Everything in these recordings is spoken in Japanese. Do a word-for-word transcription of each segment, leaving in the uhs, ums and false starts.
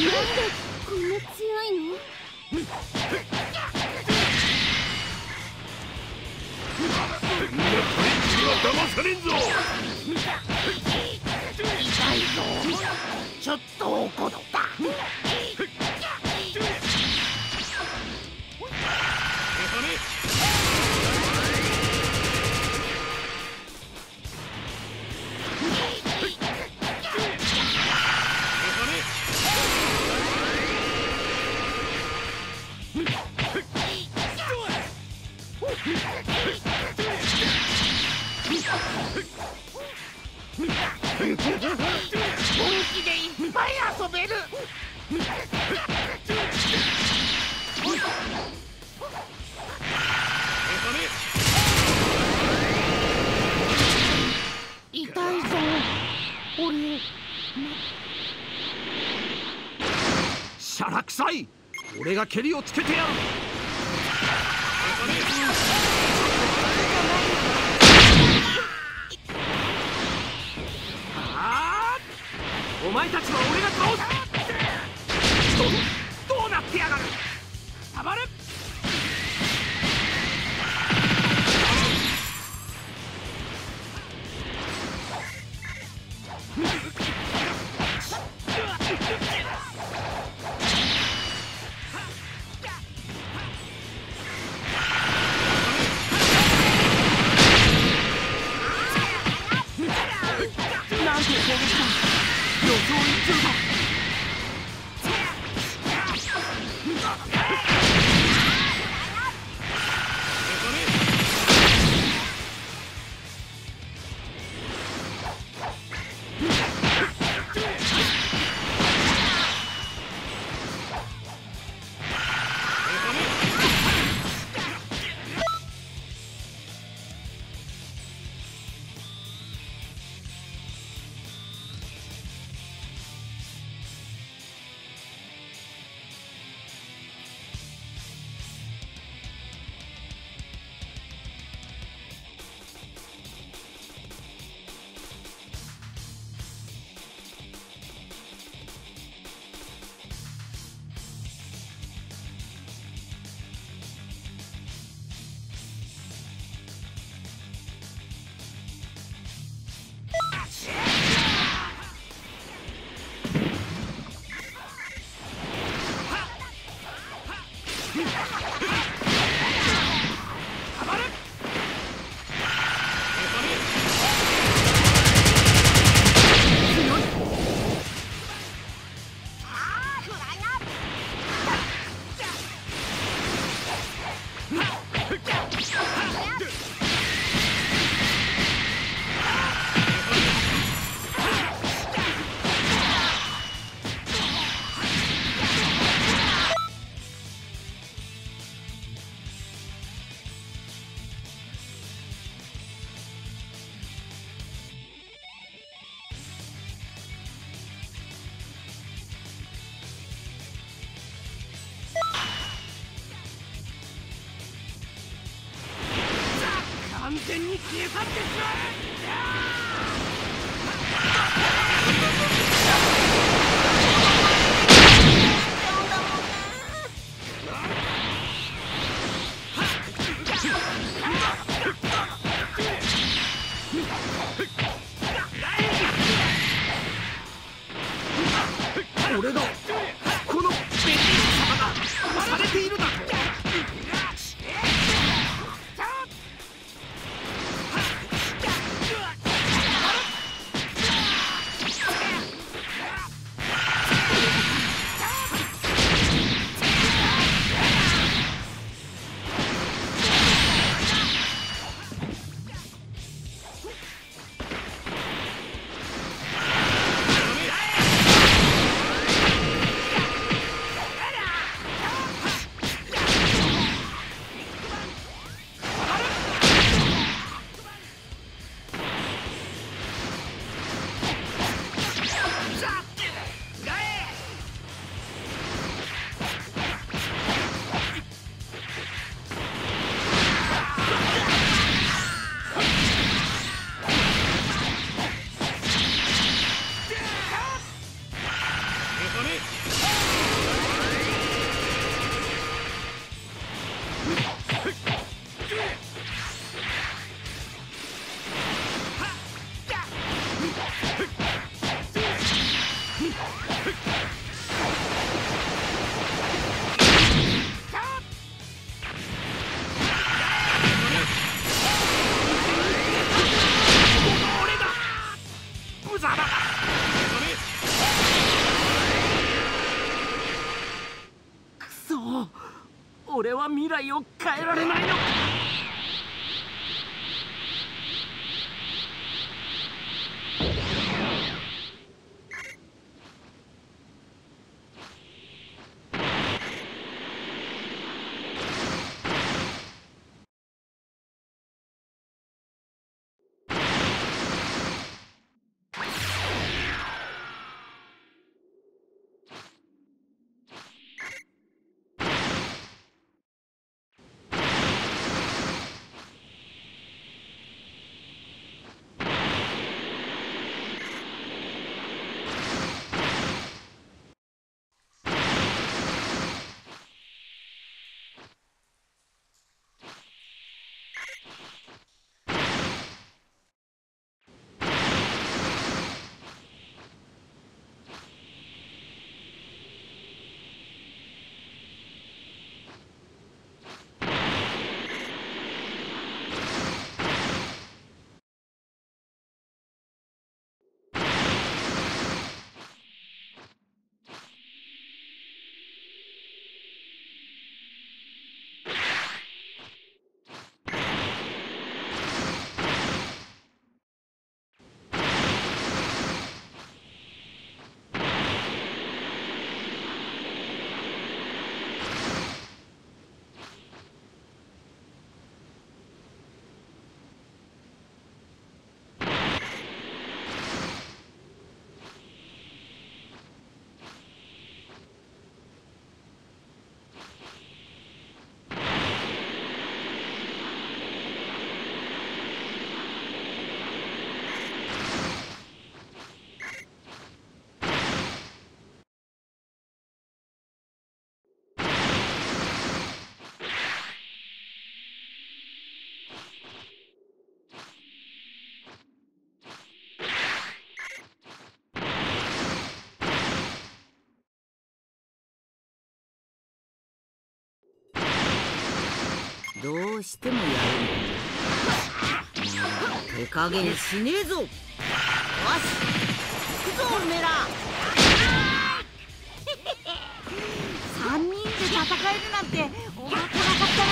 こんな強いの？ みんなトリックには騙されんぞ。 痛いぞ。ちょっと怒った。本気でいっぱい遊べる。痛いぞ俺。 しゃらくさい。俺が蹴りをつけてやる。お前たちは俺が倒す。ど、どうなってやがる。たまる。なんて攻撃だ。予想一中だ。完全に消え去ってしまう。俺がこのベリー様がされているだと。 俺は未来を変えられないのか。 どうしてもやるんだ。手加減しねえぞ。よし、行くぞおめえら。さんにんで戦えるなんて思ってなかったな。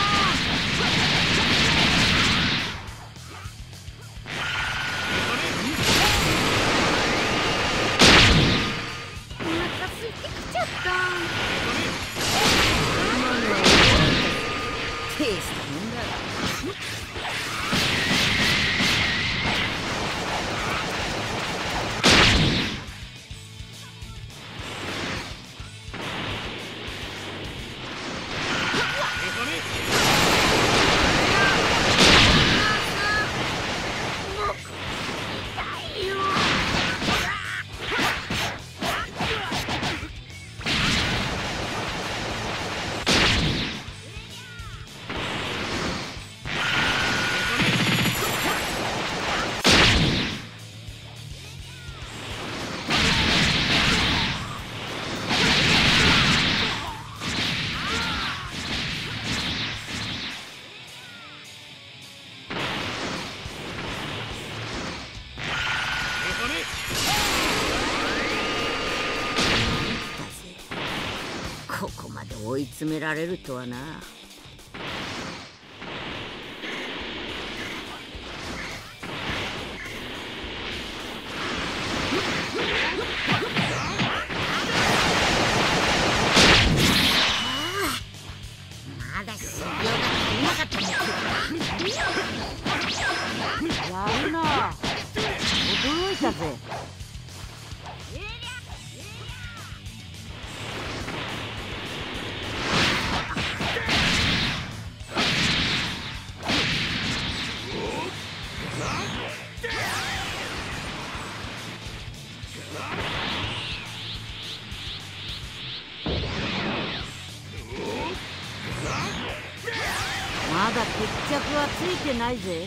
お腹空いてきちゃった。 テイストもんだ。ここまで追い詰められるとはな。まだ修行が足りなかったのか。やるな。驚いたぜ。まだ決着はついてないぜ。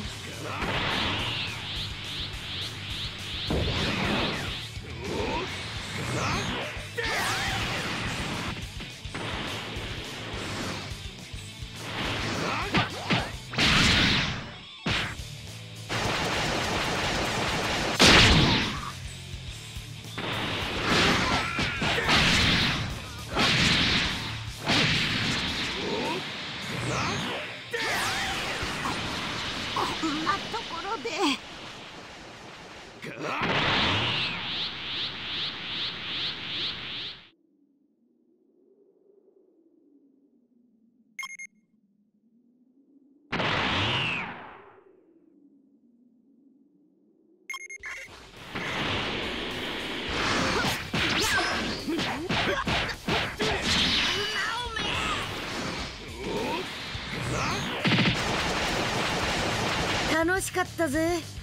楽しかったぜ。